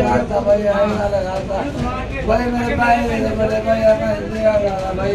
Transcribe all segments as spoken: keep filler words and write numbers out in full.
लगाता भाई आएगा लगाता भाई मेरे भाई मेरे भाई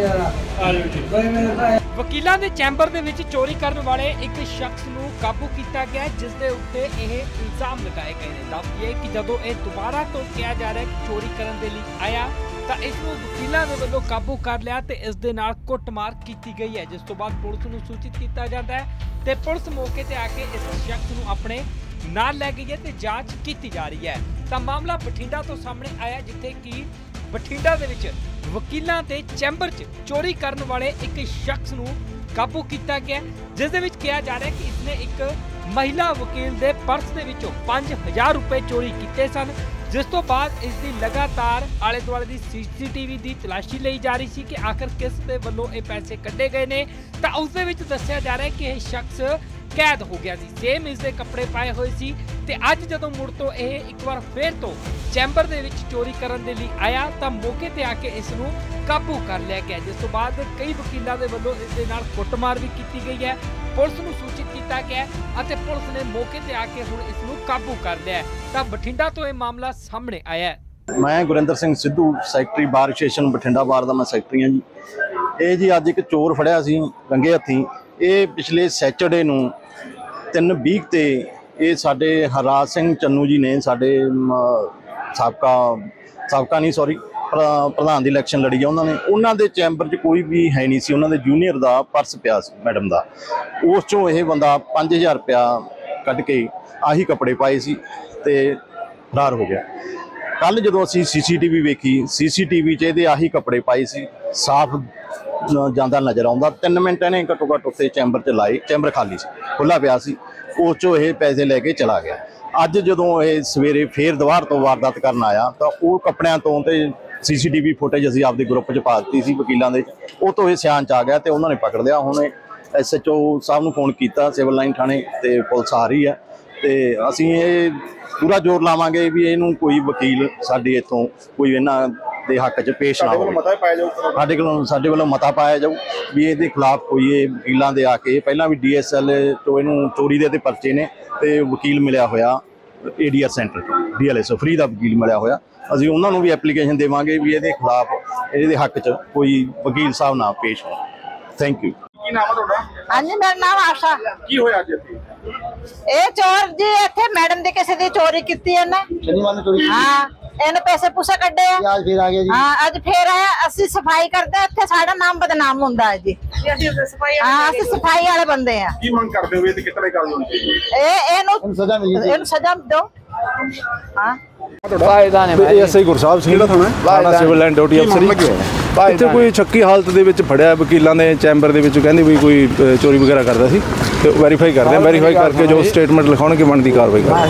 भाई मेरे भाई। ਵਕੀਲਾਂ ਦੇ ਚੈਂਬਰ ਦੇ ਵਿੱਚ ਚੋਰੀ ਕਰਨ ਵਾਲੇ ਇੱਕ ਸ਼ਖਸ ਨੂੰ ਕਾਬੂ ਕੀਤਾ ਗਿਆ ਜਿਸ ਦੇ ਉੱਤੇ ਇਹ ਇਲਜ਼ਾਮ ਲਗਾਏ ਗਏ ਨੇ। ਦੱਸਦੀਏ ਕਿ ਜਦੋਂ ਇਹ ਦੁਬਾਰਾ ਤੋਂ ਕਿਹਾ ਜਾ ਰਿਹਾ ਕਿ ਚੋਰੀ ਕਰਨ ਦੇ ਲਈ ਆਇਆ ਤਾਂ ਇਸ ਨੂੰ ਵਕੀਲਾਂ ਦੇ ਵੱਲੋਂ ਕਾਬੂ ਕਰ ਲਿਆ ਤੇ ਇਸ ਦੇ ਨਾਲ ਕੁੱਟਮਾਰ ਕੀਤੀ ਗਈ ਹੈ, ਜਿਸ ਤੋਂ ਬਾਅਦ ਪੁਲਿਸ ਨੂੰ ਸੂਚਿਤ ਕੀਤਾ ਜਾਂਦਾ ਹੈ ਤੇ ਪੁਲਿਸ ਮੌਕੇ ਤੇ ਆ ਕੇ ਇਸ ਸ਼ਖਸ ਨੂੰ ਆਪਣੇ ਨਾਲ ਲੈ ਗਈ ਹੈ ਤੇ ਜਾਂਚ ਕੀਤੀ ਜਾ ਰਹੀ ਹੈ। ਤਾਂ ਮਾਮਲਾ ਬਠਿੰਡਾ ਤੋਂ ਸਾਹਮਣੇ ਆਇਆ ਜਿੱਥੇ ਕਿ ਬਠਿੰਡਾ ਦੇ ਵਿੱਚ ਵਕੀਲਾਂ ਦੇ ਚੈਂਬਰ 'ਚ ਚੋਰੀ ਕਰਨ ਵਾਲੇ ਇੱਕ ਸ਼ਖਸ ਨੂੰ ਕਾਬੂ ਕੀਤਾ ਗਿਆ ਜਿਸ ਦੇ ਵਿੱਚ ਕਿਹਾ ਜਾ ਰਿਹਾ ਕਿ ਇਸਨੇ ਇੱਕ ਮਹਿਲਾ ਵਕੀਲ ਦੇ ਪਰਸ ਦੇ ਵਿੱਚੋਂ ਪੰਜ ਹਜ਼ਾਰ ਰੁਪਏ ਚੋਰੀ ਕੀਤੇ ਸਨ, ਜਿਸ ਤੋਂ ਬਾਅਦ ਇਸ ਦੀ ਲਗਾਤਾਰ ਆਲੇ ਦੁਆਲੇ ਦੀ ਸੀਸੀਟੀਵੀ ਦੀ ਤਲਾਸ਼ੀ ਲਈ ਜਾ ਰਹੀ ਸੀ ਕਿ ਆਖਰ ਕਿਸ ਦੇ ਵੱਲੋਂ ਇਹ ਪੈਸੇ ਕੱਢੇ ਗਏ ਨੇ। ਤਾਂ ਉਸ ਦੇ ਵਿੱਚ ਦੱਸਿਆ ਜਾ ਰਿਹਾ ਕਿ ਇਹ ਸ਼ਖਸ ਕੈਦ ਹੋ ਗਿਆ ਸੀ, ਸੇਮ ਇਸ ਦੇ ਕੱਪੜੇ ਪਾਏ ਹੋਏ ਸੀ ਤੇ ਅੱਜ ਜਦੋਂ ਮੁੜ ਤੋਂ ਇਹ ਇੱਕ ਵਾਰ ਫੇਰ ਤੋਂ ਚੈਂਬਰ ਦੇ ਵਿੱਚ ਚੋਰੀ ਕਰਨ ਦੇ ਲਈ ਆਇਆ ਤਾਂ ਮੌਕੇ ਤੇ ਆ ਕੇ ਇਸ ਨੂੰ ਕਾਬੂ ਕਰ ਲਿਆ ਗਿਆ, ਜਿਸ ਤੋਂ ਬਾਅਦ ਕਈ ਵਕੀਲਾਂ ਦੇ ਵੱਲੋਂ ਇਸ ਦੇ ਨਾਲ ਕੁੱਟਮਾਰ ਵੀ ਕੀਤੀ ਗਈ ਹੈ। ਪੁਲਿਸ ਨੂੰ ਸੂਚਿਤ ਕੀਤਾ ਗਿਆ ਅਤੇ ਪੁਲਿਸ ਨੇ ਮੌਕੇ ਤੇ ਆ ਕੇ ਹੁਣ ਇਸ ਨੂੰ ਕਾਬੂ ਕਰ ਲਿਆ ਤਾਂ ਬਠਿੰਡਾ ਤੋਂ ਇਹ ਮਾਮਲਾ ਸਾਹਮਣੇ ਆਇਆ ਹੈ। ਮੈਂ Gurinder Singh Sidhu secretary bar association Bathinda bar ਦਾ ਮੈਂ ਸੈਕਟਰੀ ਹਾਂ ਜੀ। ਇਹ ਜੀ ਅੱਜ ਇੱਕ ਚੋਰ ਫੜਿਆ ਸੀ ਰੰਗੇ ਹੱਥੀਂ। ਇਹ ਪਿਛਲੇ ਸੈਚਰਡੇ ਨੂੰ ਤਿੰਨ ਵੀਹ ਤੇ ਇਹ ਸਾਡੇ ਹਰਰਾਜ ਸਿੰਘ ਚੰਨੂ ਜੀ ਨੇ ਸਾਡੇ ਸਾਬਕਾ ਸਾਬਕਾ ਨਹੀਂ ਸੌਰੀ ਪ੍ਰਧਾਨ ਦੀ ਇਲੈਕਸ਼ਨ ਲੜੀ ਆ ਉਹਨਾਂ ਨੇ। ਉਹਨਾਂ ਦੇ ਚੈਂਬਰ 'ਚ ਕੋਈ ਵੀ ਹੈ ਨਹੀਂ ਸੀ, ਉਹਨਾਂ ਦੇ ਜੂਨੀਅਰ ਦਾ ਪਰਸ ਪਿਆ ਸੀ ਮੈਡਮ ਦਾ, ਉਸ 'ਚੋਂ ਇਹ ਬੰਦਾ ਪੰਜ ਹਜ਼ਾਰ ਰੁਪਇਆ ਕੱਢ ਕੇ ਆਹੀ ਕੱਪੜੇ ਪਾਏ ਸੀ ਤੇ ਫਰਾਰ ਹੋ ਗਿਆ। ਕੱਲ੍ਹ ਜਦੋਂ ਅਸੀਂ ਸੀ ਸੀ ਟੀ ਵੀ ਵੇਖੀ, ਸੀ ਸੀ ਟੀ ਵੀ 'ਚ ਇਹਦੇ ਆਹੀ ਕੱਪੜੇ ਪਾਏ ਸੀ, ਸਾਫ਼ ਜਾਂਦਾ ਨਜ਼ਰ ਆਉਂਦਾ। ਤਿੰਨ ਮਿੰਟ ਇਹਨੇ ਘੱਟੋ ਘੱਟ ਉੱਥੇ ਚੈਂਬਰ 'ਚ ਲਾਏ, ਚੈਂਬਰ ਖਾਲੀ ਸੀ, ਖੁੱਲ੍ਹਾ ਪਿਆ ਸੀ, ਉਸ 'ਚੋਂ ਇਹ ਪੈਸੇ ਲੈ ਕੇ ਚਲਾ ਗਿਆ। ਅੱਜ ਜਦੋਂ ਇਹ ਸਵੇਰੇ ਫੇਰ ਦੁਬਾਰ ਤੋਂ ਵਾਰਦਾਤ ਕਰਨ ਆਇਆ ਤਾਂ ਉਹ ਕੱਪੜਿਆਂ ਤੋਂ ਤੇ ਸੀ ਸੀ ਟੀ ਵੀ ਫੁਟੇਜ ਅਸੀਂ ਆਪਦੇ ਗਰੁੱਪ 'ਚ ਪਾ ਦਿੱਤੀ ਸੀ ਵਕੀਲਾਂ ਦੇ, ਉਹ ਤੋਂ ਇਹ ਸਿਆਣ 'ਚ ਆ ਗਿਆ ਤੇ ਉਹਨਾਂ ਨੇ ਪਕੜ ਲਿਆ। ਹੁਣ ਐਸ ਐਚ ਓ ਸਾਹਿਬ ਨੂੰ ਫੋਨ ਕੀਤਾ ਸਿਵਲ ਲਾਈਨ ਥਾਣੇ ਤੇ ਪੁਲਿਸ ਆ ਰਹੀ ਹੈ ਤੇ ਅਸੀਂ ਇਹ ਪੂਰਾ ਜ਼ੋਰ ਲਾਵਾਂਗੇ ਵੀ ਇਹਨੂੰ ਕੋਈ ਵਕੀਲ ਸਾਡੇ ਇੱਥੋਂ ਕੋਈ ਇਹਨਾਂ ਦੇ ਹੱਕ 'ਚ ਪੇਸ਼ ਨਾ ਹੋਵੇ। ਸਾਡੇ ਕੋਲੋਂ ਸਾਡੇ ਵੱਲੋਂ ਮਤਾ ਪਾਇਆ ਜਾਊ ਵੀ ਇਹਦੇ ਖਿਲਾਫ ਕੋਈ ਇਹ ਵਕੀਲਾਂ ਦੇ ਆ ਕੇ, ਪਹਿਲਾਂ ਵੀ ਡੀ ਐਸ ਐਲ ਤੋਂ ਇਹਨੂੰ ਚੋਰੀ ਦੇ ਤੇ ਪਰਚੇ ਨੇ ਤੇ ਵਕੀਲ ਮਿਲਿਆ ਹੋਇਆ A D R centre D L S O free ਦਾ ਵਕੀਲ ਮਿਲਿਆ ਹੋਇਆ। ਅਸੀਂ ਉਹਨਾਂ ਨੂੰ ਵੀ ਐਪਲੀਕੇਸ਼ਨ ਦੇਵਾਂਗੇ ਵੀ ਇਹਦੇ ਖਿਲਾਫ ਇਹਦੇ ਹੱਕ 'ਚ ਕੋਈ ਵਕੀਲ ਸਾਹਿਬ ਨਾ ਪੇਸ਼ ਹੋ। Thank you. ਕੀ ਨਾਮ ਹੈ ਤੁਹਾਡਾ? ਹਾਂਜੀ ਮੇਰਾ ਨਾਮ ਆਸ਼ਾ। ਕੀ ਹੋਇਆ ਅੱਜ ਇੱਥੇ? ਇਹ ਚੋਰ ਜੀ ਇੱਥੇ ਮੈਡਮ ਦੀ ਕਿਸੇ ਦੀ ਚੋਰੀ ਕੀਤੀ ਇਹਨੇ। ਸ਼ਨੀਵਾਰ ਨੂੰ ਚੋਰੀ? ਹਾਂ, ਇਹਨੇ ਪੈਸੇ ਪੂਸੇ ਕੱਢੇ ਆ। ਅੱਜ ਫੇਰ ਆ ਗਿਆ ਜੀ? ਹਾਂ, ਅੱਜ ਫੇਰ ਆਇਆ। ਅਸੀਂ ਸਫਾਈ ਕਰਦੇ ਇੱਥੇ, ਸਾਡਾ ਨਾਮ ਬਦਨਾਮ ਹੁੰਦਾ ਹੈ ਜੀ। ਅਸੀਂ ਸਫਾਈ ਹਾਂ ਅਸੀਂ ਸਫਾਈ ਵਾਲੇ ਬੰਦੇ ਆ। ਕੀ ਮੰਗ ਕਰਦੇ ਹੋ? ਇਹ ਤੇ ਕਿਤਨੇ ਕਰ ਹੋਣੀ ਚਾਹੀਦੀ? ਇਹ ਇਹਨੂੰ ਸਜ਼ਾ ਮਿਲੀ, ਇਹਨੂੰ ਸਜ਼ਾ ਦਿਓ। ਹਾਂ ਫਾਇਦਾ ਨੇ ਭਾਈ। ਐਸਆਈ ਗੁਰਸਾਹਿਬ ਸਿੰਘ ਦਾ ਥਾਣਾ ਸਿਵਲ ਲਾਈਨ ਡਿਊਟੀ ਅਫਸਰ। ਇੱਥੇ ਕੋਈ ਸ਼ੱਕੀ ਹਾਲਤ ਦੇ ਵਿੱਚ ਫੜਿਆ ਵਕੀਲਾਂ ਦੇ ਚੈਂਬਰ ਦੇ ਵਿੱਚ, ਕਹਿੰਦੇ ਵੀ ਕੋਈ ਚੋਰੀ ਵਗੈਰਾ ਕਰਦਾ ਸੀ ਤੇ ਵੈਰੀਫਾਈ ਕਰਦੇ ਆ। ਵੈਰੀਫਾਈ ਕਰਕੇ ਜੋ ਸਟੇਟਮੈਂਟ ਲਿਖਾਉਣਗੇ ਬਣਦੀ ਕਾਰਵਾਈ ਕਰਦੇ।